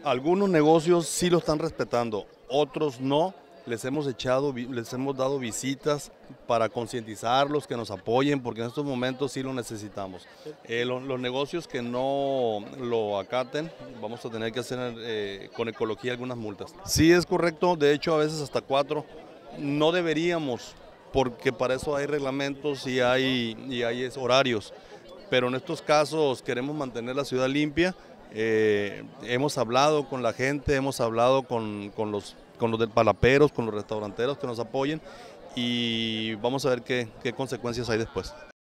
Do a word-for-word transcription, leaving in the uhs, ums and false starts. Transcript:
Algunos negocios sí lo están respetando, otros no. Les hemos echado, les hemos dado visitas para concientizarlos, que nos apoyen, porque en estos momentos sí lo necesitamos. Eh, lo, los negocios que no lo acaten, vamos a tener que hacer eh, con ecología algunas multas. Sí es correcto, de hecho a veces hasta cuatro. No deberíamos, porque para eso hay reglamentos y hay, y hay horarios, pero en estos casos queremos mantener la ciudad limpia. Eh, hemos hablado con la gente, hemos hablado con, con los con los del palaperos, con los restauranteros que nos apoyen y vamos a ver qué, qué consecuencias hay después.